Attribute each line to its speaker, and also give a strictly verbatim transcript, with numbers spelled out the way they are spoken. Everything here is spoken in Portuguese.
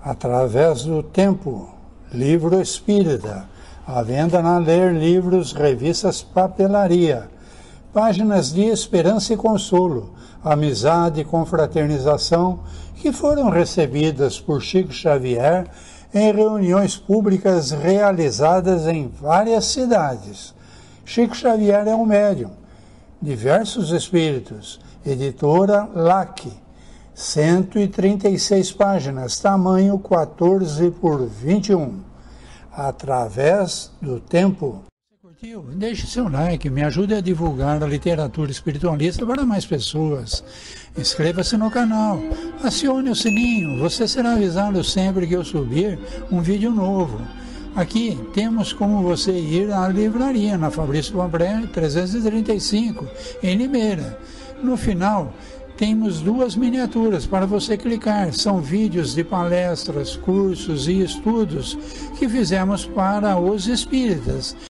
Speaker 1: Através do Tempo, livro espírita, à venda na Ler Livros, revistas Papelaria, páginas de esperança e consolo, amizade e confraternização que foram recebidas por Chico Xavier em reuniões públicas realizadas em várias cidades. Chico Xavier é um médium. Diversos espíritos. Editora L A C. cento e trinta e seis páginas, tamanho quatorze por vinte e um. Através do Tempo. Curtiu? Deixe seu like, me ajude a divulgar a literatura espiritualista para mais pessoas. Inscreva-se no canal, acione o sininho, você será avisado sempre que eu subir um vídeo novo. Aqui temos como você ir à livraria, na Fabrício Fabré, trezentos e trinta e cinco, em Limeira. No final, temos duas miniaturas para você clicar. São vídeos de palestras, cursos e estudos que fizemos para os espíritas.